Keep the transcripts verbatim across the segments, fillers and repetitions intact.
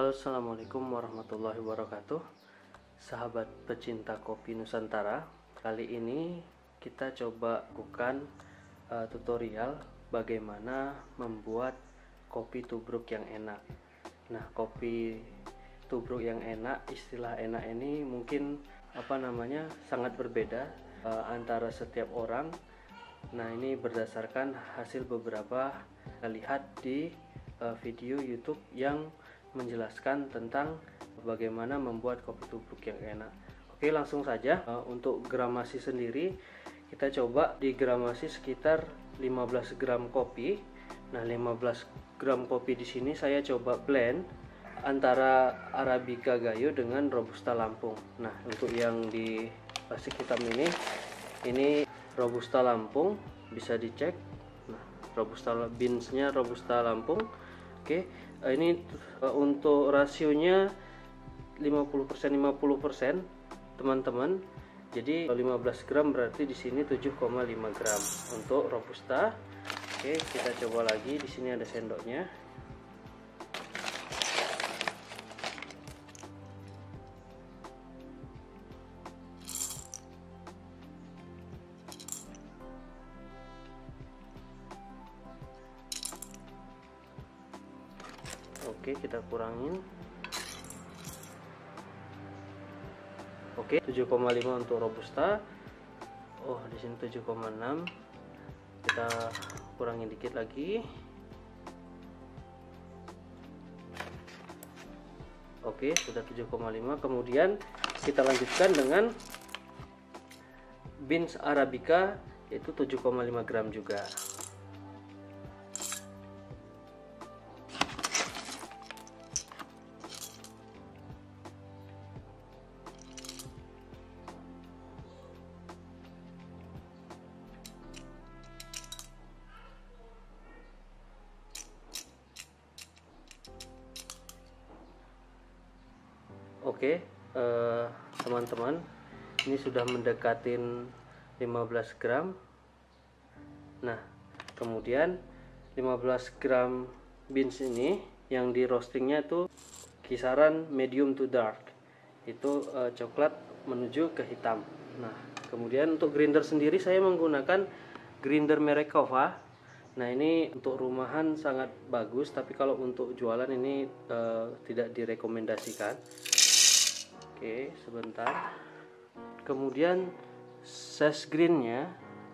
Halo, assalamualaikum warahmatullahi wabarakatuh, sahabat pecinta kopi Nusantara. Kali ini kita coba lakukan uh, tutorial bagaimana membuat kopi tubruk yang enak. Nah, kopi tubruk yang enak, istilah enak ini mungkin apa namanya sangat berbeda uh, antara setiap orang. Nah, ini berdasarkan hasil beberapa lihat di uh, video YouTube yang menjelaskan tentang bagaimana membuat kopi tubruk yang enak. Oke, langsung saja. Uh, untuk gramasi sendiri kita coba di gramasi sekitar lima belas gram kopi. Nah, lima belas gram kopi di sini saya coba blend antara Arabica Gayo dengan Robusta Lampung. Nah, untuk yang di plastik hitam ini ini Robusta Lampung, bisa dicek. Nah, Robusta beansnya Robusta Lampung. Oke, ini uh, untuk rasionya lima puluh persen lima puluh persen, teman-teman. Jadi lima belas gram berarti di sini tujuh koma lima gram untuk Robusta. Oke, kita coba lagi. Di sini ada sendoknya. Oke, kita kurangin. Oke, tujuh koma lima untuk Robusta. Oh, di sini tujuh koma enam. Kita kurangin dikit lagi. Oke, sudah tujuh koma lima. Kemudian kita lanjutkan dengan beans Arabica, yaitu tujuh koma lima gram juga. Oke, eh, teman-teman, ini sudah mendekatin lima belas gram. Nah, kemudian lima belas gram beans ini yang di roastingnya itu kisaran medium to dark, itu eh, coklat menuju ke hitam. Nah, kemudian untuk grinder sendiri saya menggunakan grinder merek Kova. Nah, ini untuk rumahan sangat bagus, tapi kalau untuk jualan ini eh, tidak direkomendasikan. Oke, sebentar. Kemudian size greennya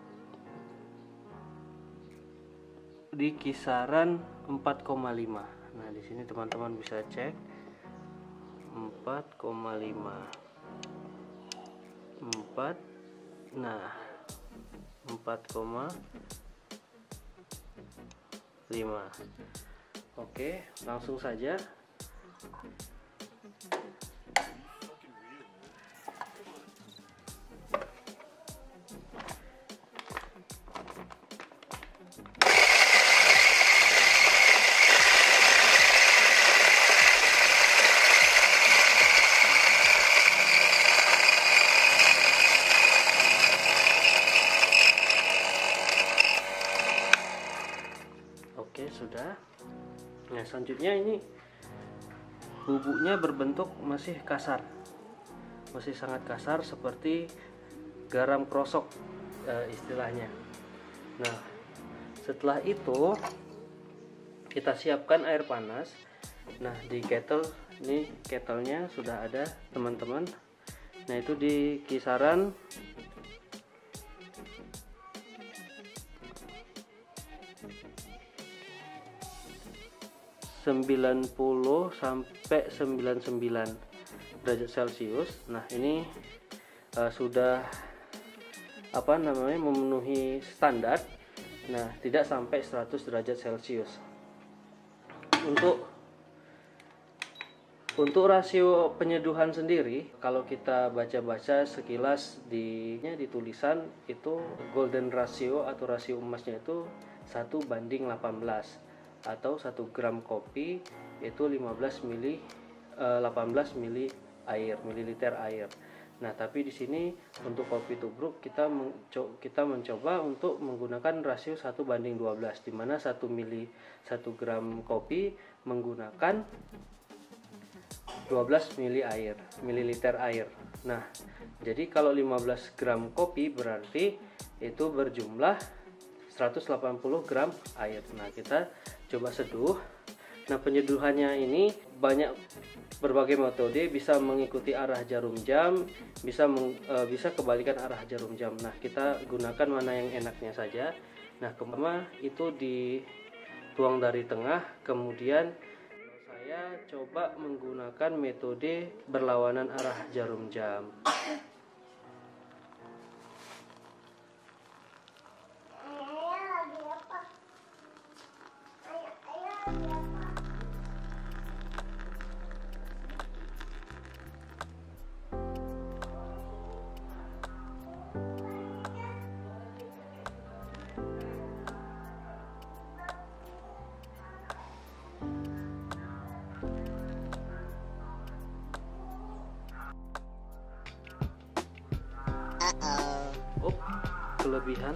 di kisaran empat koma lima. Nah, di sini teman-teman bisa cek empat koma lima. empat. Nah, empat koma lima. Oke, langsung saja. Oke, sudah. Nah, selanjutnya ini bubuknya berbentuk masih kasar, masih sangat kasar seperti garam krosok e, istilahnya. Nah, setelah itu kita siapkan air panas. Nah, di kettle ini kettlenya sudah ada, teman-teman. Nah, itu di kisaran sembilan puluh sampai sembilan puluh sembilan derajat Celcius. Nah, ini uh, sudah apa namanya memenuhi standar. Nah, tidak sampai seratus derajat Celcius. Untuk untuk rasio penyeduhan sendiri, kalau kita baca-baca sekilas di di tulisan itu golden ratio atau rasio emasnya itu satu banding delapan belas. Atau satu gram kopi itu lima belas mili delapan belas mili air mililiter air. Nah, tapi di sini untuk kopi tubruk kita menco kita mencoba untuk menggunakan rasio satu banding dua belas, di mana satu mili satu gram kopi menggunakan dua belas mili air, mililiter air. Nah, jadi kalau lima belas gram kopi berarti itu berjumlah seratus delapan puluh gram air. Nah, kita coba seduh. Nah, penyeduhannya ini banyak berbagai metode, bisa mengikuti arah jarum jam, bisa meng, e, bisa kebalikan arah jarum jam. Nah, kita gunakan mana yang enaknya saja. Nah, pertama itu dituang dari tengah, kemudian saya coba menggunakan metode berlawanan arah jarum jam. Oh, kelebihan.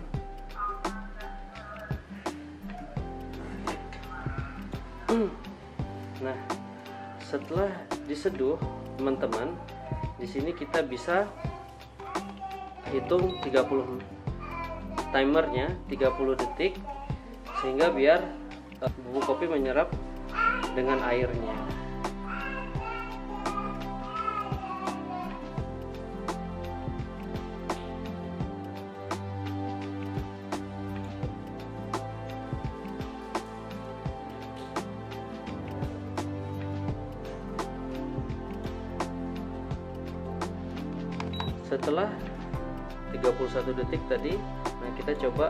Nah, setelah diseduh, teman-teman, di sini kita bisa hitung tiga puluh timernya tiga puluh detik, sehingga biar uh, bubuk kopi menyerap dengan airnya. Setelah tiga puluh satu detik tadi, nah kita coba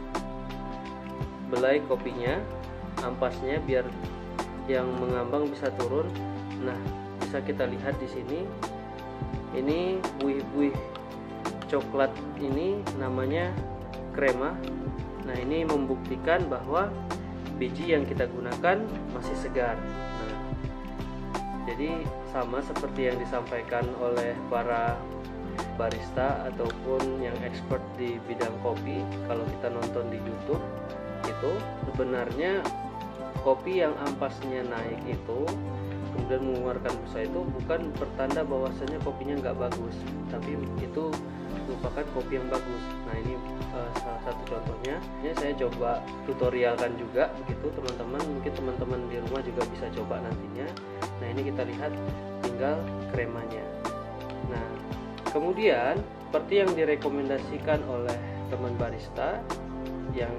belai kopinya, ampasnya biar yang mengambang bisa turun. Nah, bisa kita lihat di sini, ini buih-buih coklat ini namanya krema. Nah, ini membuktikan bahwa biji yang kita gunakan masih segar. Nah, jadi sama seperti yang disampaikan oleh para barista ataupun yang expert di bidang kopi, kalau kita nonton di YouTube itu sebenarnya kopi yang ampasnya naik itu kemudian mengeluarkan busa itu bukan pertanda bahwasanya kopinya nggak bagus, tapi itu merupakan kopi yang bagus. Nah, ini uh, salah satu contohnya. Ini saya coba tutorialkan juga begitu teman-teman, mungkin teman-teman di rumah juga bisa coba nantinya. Nah, ini kita lihat tinggal kremanya. Nah, kemudian seperti yang direkomendasikan oleh teman barista yang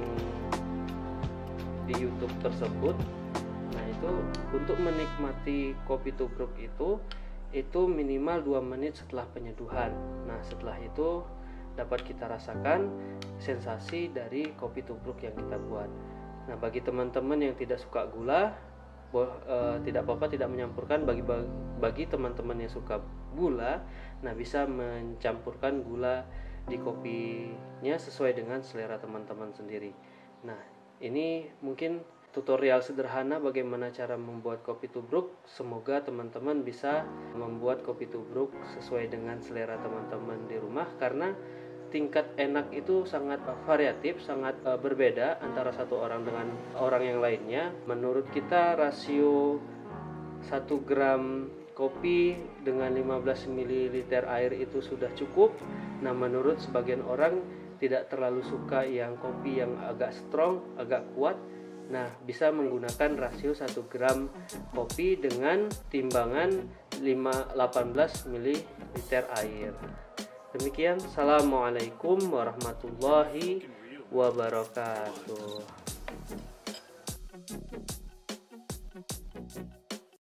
di YouTube tersebut, nah itu untuk menikmati kopi tubruk itu itu minimal dua menit setelah penyeduhan. Nah, setelah itu dapat kita rasakan sensasi dari kopi tubruk yang kita buat. Nah, bagi teman-teman yang tidak suka gula, boh, eh, tidak apa-apa tidak menyampurkan. Bagi bagi teman-teman yang suka gula, nah bisa mencampurkan gula di kopinya sesuai dengan selera teman-teman sendiri. Nah, ini mungkin tutorial sederhana bagaimana cara membuat kopi tubruk. Semoga teman-teman bisa membuat kopi tubruk sesuai dengan selera teman-teman di rumah, karena tingkat enak itu sangat variatif, sangat uh, berbeda antara satu orang dengan orang yang lainnya. Menurut kita rasio satu gram kopi dengan lima belas mililiter air itu sudah cukup. Nah, menurut sebagian orang tidak terlalu suka yang kopi yang agak strong, agak kuat. Nah, bisa menggunakan rasio satu gram kopi dengan timbangan delapan belas mililiter air. Demikian, assalamualaikum warahmatullahi wabarakatuh.